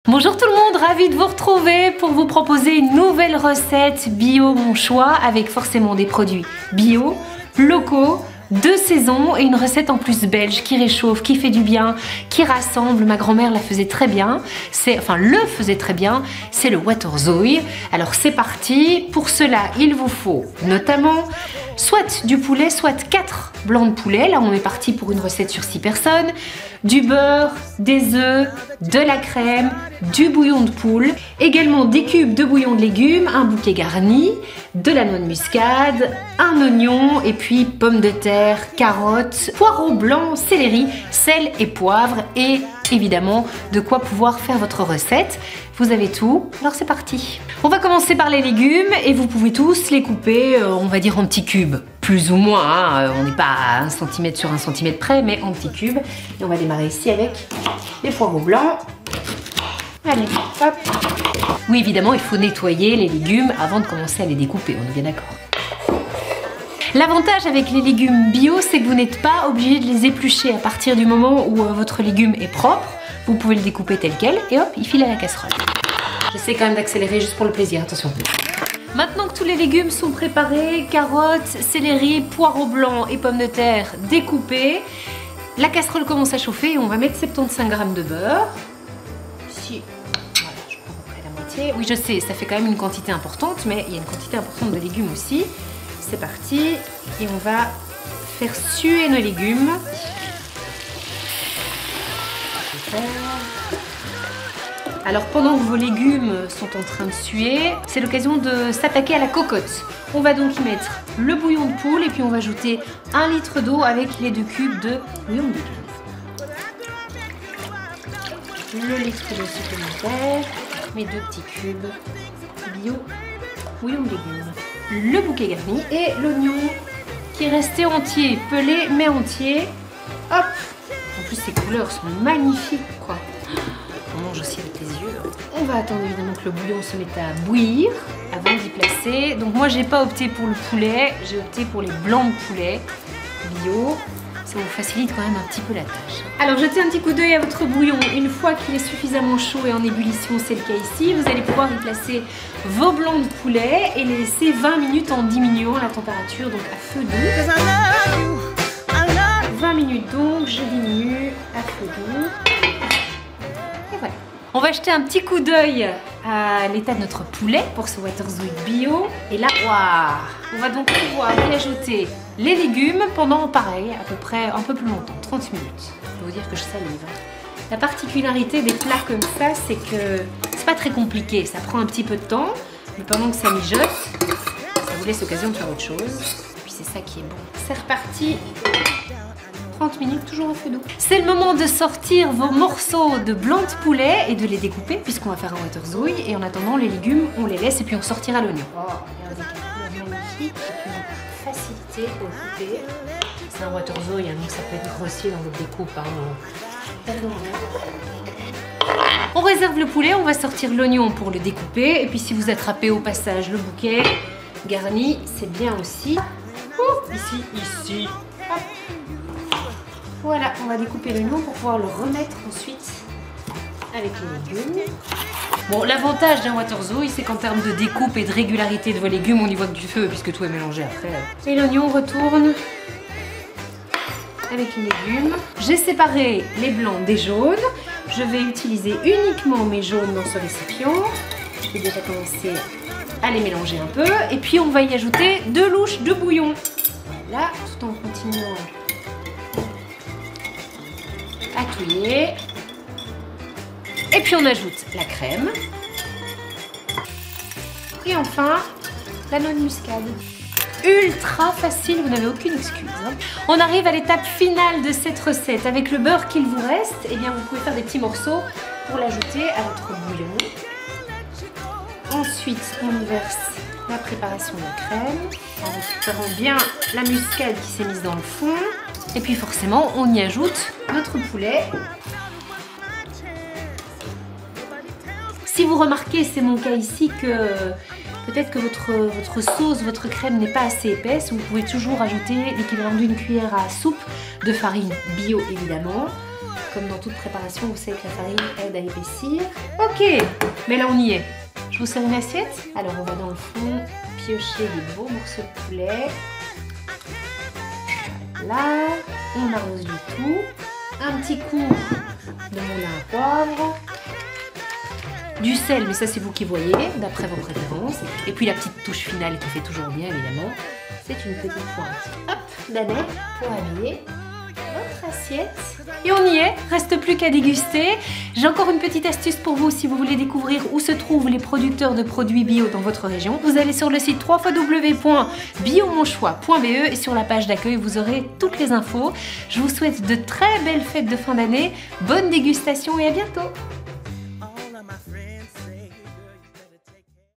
Bonjour tout le monde, ravie de vous retrouver pour vous proposer une nouvelle recette bio mon choix avec forcément des produits bio, locaux, de saison et une recette en plus belge qui réchauffe, qui fait du bien, qui rassemble. Ma grand-mère la faisait très bien, le faisait très bien, c'est le waterzooi. Alors c'est parti, pour cela il vous faut notamment soit du poulet, soit 4 blancs de poulet, là on est parti pour une recette sur 6 personnes, du beurre, des œufs, de la crème, du bouillon de poule, également des cubes de bouillon de légumes, un bouquet garni, de la noix de muscade, un oignon et puis pommes de terre, carottes, poireaux blancs, céleri, sel et poivre et évidemment de quoi pouvoir faire votre recette. Vous avez tout, alors c'est parti. On va commencer par les légumes et vous pouvez tous les couper, on va dire en petits cubes, plus ou moins, hein. On n'est pas à 1 cm sur 1 cm près, mais en petits cubes. Et on va démarrer ici avec les poireaux blancs. Allez, hop. Oui, évidemment, il faut nettoyer les légumes avant de commencer à les découper, on est bien d'accord. L'avantage avec les légumes bio, c'est que vous n'êtes pas obligé de les éplucher à partir du moment où votre légume est propre. Vous pouvez le découper tel quel et hop, il file à la casserole. J'essaie quand même d'accélérer juste pour le plaisir, attention. Maintenant que tous les légumes sont préparés, carottes, céleri, poireaux blancs et pommes de terre découpés, la casserole commence à chauffer et on va mettre 75 g de beurre. Ici, voilà, je prends à peu près la moitié. Oui, je sais, ça fait quand même une quantité importante, mais il y a une quantité importante de légumes aussi. C'est parti et on va faire suer nos légumes. Alors pendant que vos légumes sont en train de suer, c'est l'occasion de s'attaquer à la cocotte. On va donc y mettre le bouillon de poule et puis on va ajouter 1 litre d'eau avec les 2 cubes de bouillon de légumes. Le litre d'eau supplémentaire, mes 2 petits cubes bio bouillon de légumes. Le bouquet garni et l'oignon qui est resté entier, pelé mais entier. Hop! En plus ces couleurs sont magnifiques quoi. On mange aussi avec les yeux. On va attendre évidemment que le bouillon se mette à bouillir avant d'y placer. Donc moi j'ai pas opté pour le poulet, j'ai opté pour les blancs de poulet bio. Ça vous facilite quand même un petit peu la tâche. Alors jetez un petit coup d'œil à votre bouillon. Une fois qu'il est suffisamment chaud et en ébullition, c'est le cas ici, vous allez pouvoir y placer vos blancs de poulet et les laisser 20 minutes en diminuant la température, donc à feu doux. 20 minutes donc, je diminue à feu doux. Et voilà. On va jeter un petit coup d'œil à l'état de notre poulet pour ce waterzooi bio. Et là, waouh, on va donc pouvoir y ajouter les légumes pendant pareil, à peu près un peu plus longtemps, 30 minutes. Je peux vous dire que je salive. La particularité des plats comme ça, c'est que c'est pas très compliqué. Ça prend un petit peu de temps, mais pendant que ça mijote, ça vous laisse l'occasion de faire autre chose. Et puis c'est ça qui est bon. C'est reparti. 30 minutes, toujours au feu doux. C'est le moment de sortir vos morceaux de blanc de poulet et de les découper puisqu'on va faire un waterzooi. Et en attendant, les légumes, on les laisse et puis on sortira l'oignon. Oh, regardez quelle couleur magnifique. Et puis facilité au couper. C'est un waterzooi, hein, donc ça peut être grossier dans votre découpe. Hein. On réserve le poulet, on va sortir l'oignon pour le découper. Et puis si vous attrapez au passage le bouquet garni, c'est bien aussi. Ici. Hop. Voilà, on va découper l'oignon pour pouvoir le remettre ensuite avec les légumes. Bon, l'avantage d'un waterzooi, c'est qu'en termes de découpe et de régularité de vos légumes, on y voit que du feu puisque tout est mélangé après. Et l'oignon retourne avec les légumes. J'ai séparé les blancs des jaunes. Je vais utiliser uniquement mes jaunes dans ce récipient. Je vais déjà commencer à les mélanger un peu. Et puis on va y ajouter 2 louches de bouillon. Voilà, tout en continuant à touiller. Et puis on ajoute la crème. Et enfin, la noix de muscade. Ultra facile, vous n'avez aucune excuse. Hein. On arrive à l'étape finale de cette recette. Avec le beurre qu'il vous reste, eh bien vous pouvez faire des petits morceaux pour l'ajouter à votre bouillon. Ensuite, on y verse la préparation de la crème en récupérant bien la muscade qui s'est mise dans le fond. Et puis forcément, on y ajoute notre poulet. Si vous remarquez, c'est mon cas ici, que peut-être que votre sauce, votre crème n'est pas assez épaisse, vous pouvez toujours ajouter l'équivalent d'une cuillère à soupe de farine bio évidemment. Comme dans toute préparation, vous savez que la farine aide à épaissir. Ok, mais là on y est. Je vous sers une assiette. Alors on va dans le fond piocher des beaux morceaux de poulet. Là, on arrose du tout. Un petit coup de mon lin à poivre. Du sel, mais ça c'est vous qui voyez, d'après vos préférences. Et puis la petite touche finale qui fait toujours bien évidemment, c'est une petite pointe. Hop, d'aneth pour habiller votre assiette. Et on y est, reste plus qu'à déguster. J'ai encore une petite astuce pour vous si vous voulez découvrir où se trouvent les producteurs de produits bio dans votre région. Vous allez sur le site www.biomonchois.be et sur la page d'accueil vous aurez toutes les infos. Je vous souhaite de très belles fêtes de fin d'année, bonne dégustation et à bientôt.